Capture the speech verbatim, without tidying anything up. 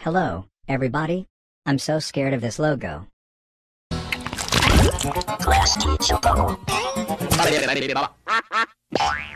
Hello, everybody. I'm so scared of this logo. Class teacher.